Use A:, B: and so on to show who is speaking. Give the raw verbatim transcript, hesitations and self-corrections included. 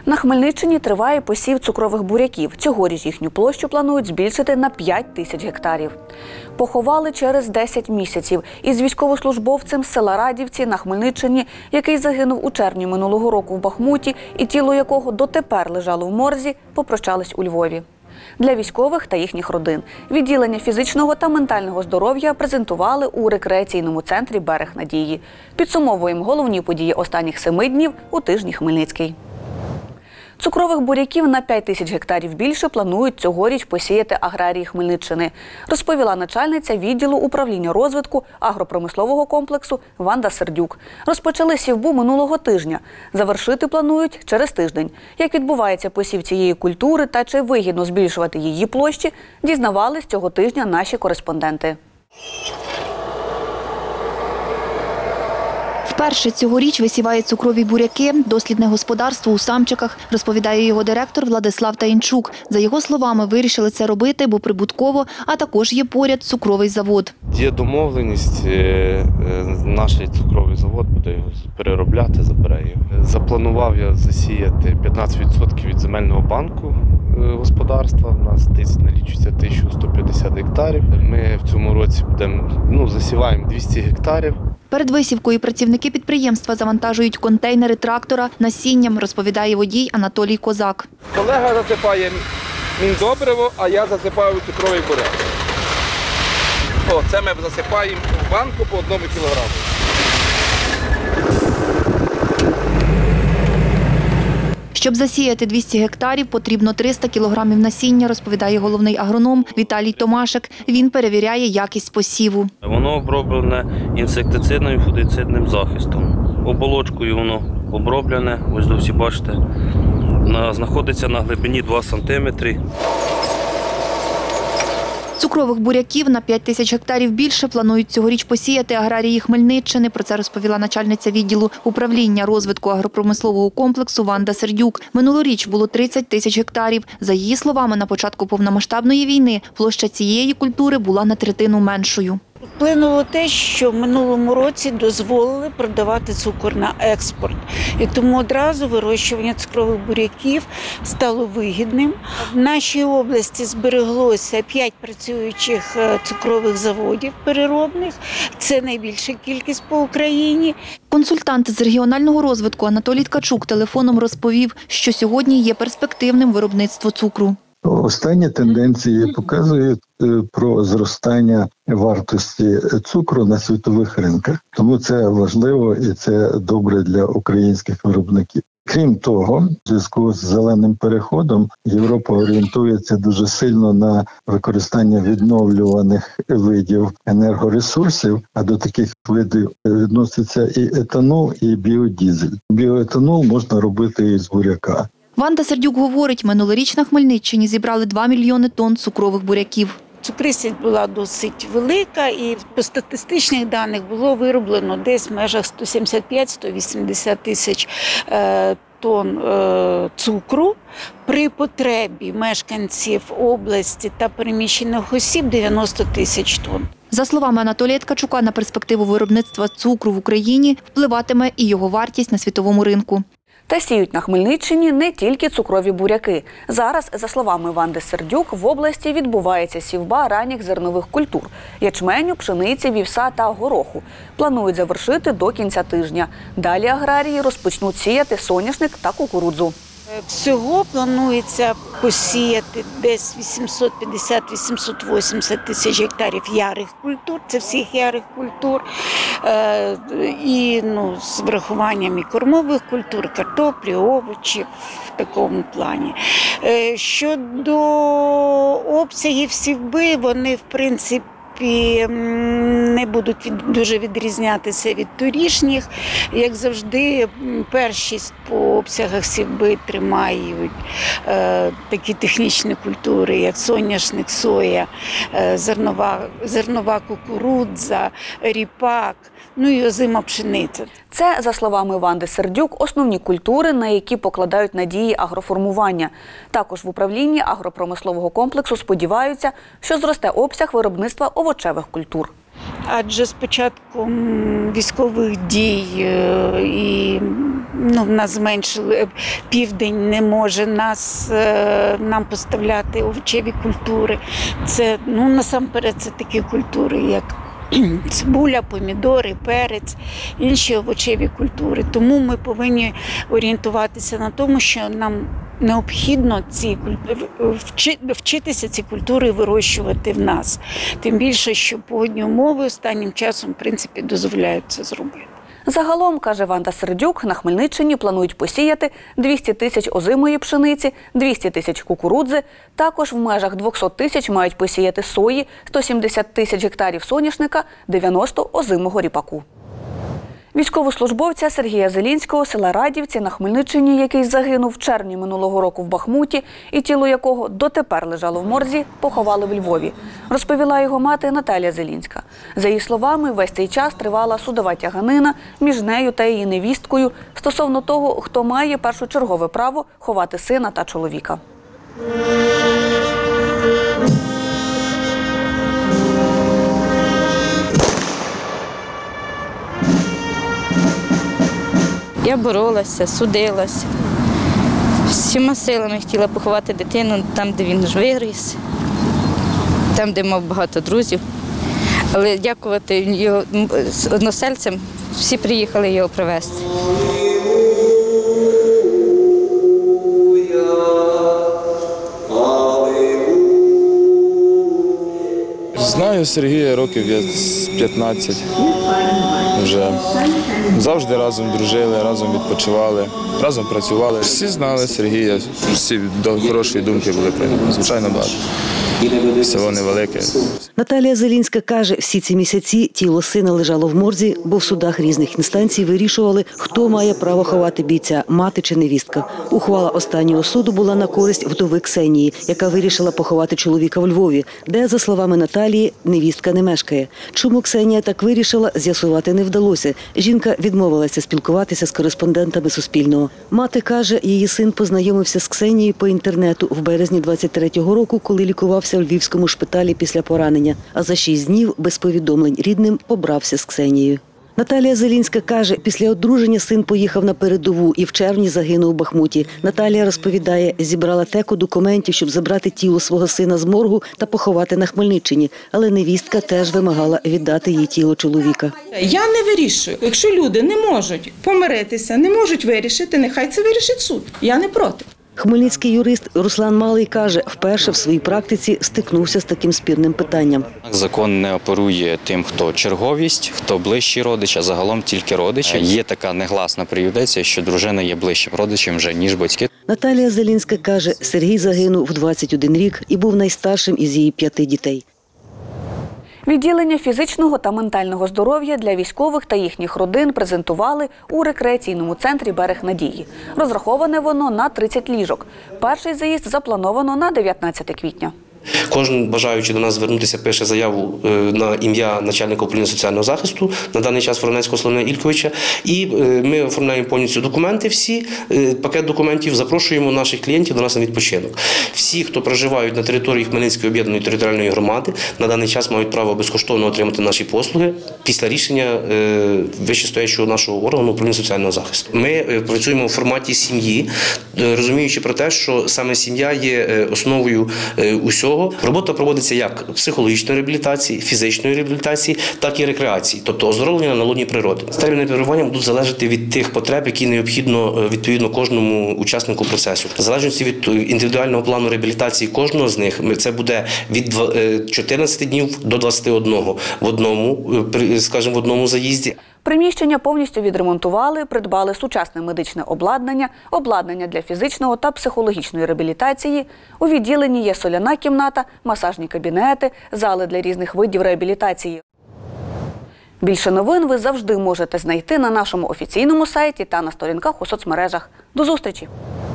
A: На Хмельниччині триває посів цукрових буряків. Цьогоріч їхню площу планують збільшити на п'ять тисяч гектарів. Поховали через десять місяців із військовослужбовцем з села Радівці на Хмельниччині, який загинув у червні минулого року в Бахмуті і тіло якого дотепер лежало в морзі, попрощались у Львові. Для військових та їхніх родин відділення фізичного та ментального здоров'я презентували у рекреаційному центрі «Берег надії». Підсумовуємо головні події останніх семи днів у тижні Хмельницький. Цукрових буряків на п'ять тисяч гектарів більше планують цьогоріч посіяти аграрії Хмельниччини, розповіла начальниця відділу управління розвитку агропромислового комплексу Ванда Сердюк. Розпочали сівбу минулого тижня. Завершити планують через тиждень. Як відбувається посів цієї культури та чи вигідно збільшувати її площі, дізнавались цього тижня наші кореспонденти.
B: Вперше цьогоріч висівають цукрові буряки дослідне господарство у Самчиках, розповідає його директор Владислав Таїнчук. За його словами, вирішили це робити, бо прибутково, а також є поряд цукровий завод.
C: Є домовленість, наш цукровий завод буде його переробляти, забере його. Запланував я засіяти п'ятнадцять відсотків від земельного банку господарства. У нас налічується тисяча сто п'ятдесят гектарів. Ми в цьому році будемо, ну, засіваємо двісті гектарів.
B: Перед висівкою працівники підприємства завантажують контейнери трактора насінням, розповідає водій Анатолій Козак.
D: Колега засипає міндобриво, а я засипаю цукровий буряк. О, це ми засипаємо в банку по одному кілограму.
B: Щоб засіяти двісті гектарів, потрібно триста кілограмів насіння, розповідає головний агроном Віталій Томашек. Він перевіряє якість посіву.
E: Воно оброблене інсектицидним і фунгіцидним захистом. Оболочкою воно оброблене, ось ви всі бачите, знаходиться на глибині два сантиметри.
B: Цукрових буряків на п'ять тисяч гектарів більше планують цьогоріч посіяти аграрії Хмельниччини. Про це розповіла начальниця відділу управління розвитку агропромислового комплексу Ванда Сердюк. Минулоріч було тридцять тисяч гектарів. За її словами, на початку повномасштабної війни площа цієї культури була на третину меншою.
F: Вплинуло те, що в минулому році дозволили продавати цукор на експорт. І тому одразу вирощування цукрових буряків стало вигідним. В нашій області збереглося п'ять працюючих цукрових заводів переробних. Це найбільша кількість по Україні.
B: Консультант з регіонального розвитку Анатолій Ткачук телефоном розповів, що сьогодні є перспективним виробництво цукру.
G: Останні тенденції показують про зростання вартості цукру на світових ринках. Тому це важливо і це добре для українських виробників. Крім того, в зв'язку з зеленим переходом Європа орієнтується дуже сильно на використання відновлюваних видів енергоресурсів, а до таких видів відноситься і етанол, і біодізель. Біоетанол можна робити із буряка.
B: Ванда Сердюк говорить, минулоріч на Хмельниччині зібрали два мільйони тонн цукрових буряків.
F: Цукристість була досить велика і по статистичних даних було вироблено десь в межах сто сімдесят п'ять - сто вісімдесят тисяч тонн цукру. При потребі мешканців області та переміщених осіб дев'яносто тисяч тонн.
B: За словами Анатолія Ткачука, на перспективу виробництва цукру в Україні впливатиме і його вартість на світовому ринку.
A: Та сіють на Хмельниччині не тільки цукрові буряки. Зараз, за словами Ванди Сердюк, в області відбувається сівба ранніх зернових культур – ячменю, пшениці, вівса та гороху. Планують завершити до кінця тижня. Далі аграрії розпочнуть сіяти соняшник та кукурудзу.
F: Всього планується посіяти десь вісімсот п'ятдесят - вісімсот вісімдесят тисяч гектарів ярих культур, це всіх ярих культур, е, і ну, з врахуванням і кормових культур, картоплі, овочів в такому плані. Е, щодо обсягів сівби, вони в принципі не будуть від, дуже відрізнятися від торішніх. Як завжди, першість по обсягах сівби тримають е, такі технічні культури, як соняшник, соя, е, зернова, зернова кукурудза, ріпак, ну і озима пшениця.
A: Це, за словами Ванди Сердюк, основні культури, на які покладають надії агроформування. Також в управлінні агропромислового комплексу сподіваються, що зросте обсяг виробництва овочевих культур.
F: Адже з початком військових дій е, і ну, в нас зменшили, південь не може нас, е, нам поставляти овочеві культури. Це, ну, насамперед, це такі культури, як цибуля, помідори, перець, інші овочеві культури. Тому ми повинні орієнтуватися на тому, що нам необхідно ці вчитися ці культури вирощувати в нас. Тим більше, що погодні умови останнім часом, в принципі, дозволяють це зробити.
A: Загалом, каже Ванда Сердюк, на Хмельниччині планують посіяти двісті тисяч озимої пшениці, двісті тисяч кукурудзи. Також в межах двісті тисяч мають посіяти сої, сто сімдесят тисяч гектарів соняшника, дев'яносто озимого ріпаку. Військовослужбовця Сергія Зелінського з села Радівці на Хмельниччині, який загинув в червні минулого року в Бахмуті, і тіло якого дотепер лежало в морзі, поховали в Львові, розповіла його мати Наталія Зелінська. За її словами, весь цей час тривала судова тяганина між нею та її невісткою стосовно того, хто має першочергове право ховати сина та чоловіка.
H: Я боролася, судилася. Всіма силами хотіла поховати дитину там, де він ж виріс, там, де мав багато друзів. Але дякувати його односельцям, всі приїхали його привезти.
I: Знаю Сергія років п'ятнадцять. Вже завжди разом дружили, разом відпочивали, разом працювали. Всі знали Сергія, всі до хорошої думки були про нього. Звичайно, багато. Село невелике.
J: Наталія Зелінська каже, всі ці місяці тіло сина лежало в морзі, бо в судах різних інстанцій вирішували, хто має право ховати бійця – мати чи невістка. Ухвала останнього суду була на користь вдови Ксенії, яка вирішила поховати чоловіка в Львові, де, за словами Наталії, невістка не мешкає. Чому Ксенія так вирішила, з'ясувати не вдалося. Жінка відмовилася спілкуватися з кореспондентами Суспільного. Мати каже, її син познайомився з Ксенією по інтернету в березні двадцять третього року, коли лікувався в львівському шпиталі після поранення, а за шість днів без повідомлень рідним побрався з Ксенією. Наталія Зелінська каже, після одруження син поїхав на передову і в червні загинув у Бахмуті. Наталія розповідає, зібрала теку документів, щоб забрати тіло свого сина з моргу та поховати на Хмельниччині. Але невістка теж вимагала віддати їй тіло чоловіка.
K: Я не вирішую. Якщо люди не можуть помиритися, не можуть вирішити, нехай це вирішить суд. Я не проти.
J: Хмельницький юрист Руслан Малий каже, вперше в своїй практиці стикнувся з таким спірним питанням.
L: Закон не оперує тим, хто черговість, хто ближчий родич, а загалом тільки родичі. Є така негласна преюдиція, що дружина є ближчим родичем вже, ніж батьки.
J: Наталія Зелінська каже, Сергій загинув в двадцять один рік і був найстаршим із її п'яти дітей.
A: Відділення фізичного та ментального здоров'я для військових та їхніх родин презентували у рекреаційному центрі «Берег Надії». Розраховане воно на тридцять ліжок. Перший заїзд заплановано на дев'ятнадцяте квітня.
M: Кожен бажаючий до нас звернутися пише заяву на ім'я начальника управління соціального захисту, на даний час Воронецького Соломія Ільковича. І ми оформляємо повністю документи всі, пакет документів, запрошуємо наших клієнтів до нас на відпочинок. Всі, хто проживають на території Хмельницької об'єднаної територіальної громади, на даний час мають право безкоштовно отримати наші послуги після рішення вищестоячого нашого органу управління соціального захисту. Ми працюємо в форматі сім'ї, розуміючи про те, що саме сім'я є основою усього. Робота проводиться як психологічної реабілітації, фізичної реабілітації, так і рекреації, тобто оздоровлення на лоні природи. Терміни перебування будуть залежати від тих потреб, які необхідно відповідно кожному учаснику процесу. В залежності від індивідуального плану реабілітації кожного з них, це буде від чотирнадцяти днів до двадцяти одного в одному, скажімо, в одному заїзді.
A: Приміщення повністю відремонтували, придбали сучасне медичне обладнання, обладнання для фізичного та психологічної реабілітації. У відділенні є соляна кімната, масажні кабінети, зали для різних видів реабілітації. Більше новин ви завжди можете знайти на нашому офіційному сайті та на сторінках у соцмережах. До зустрічі!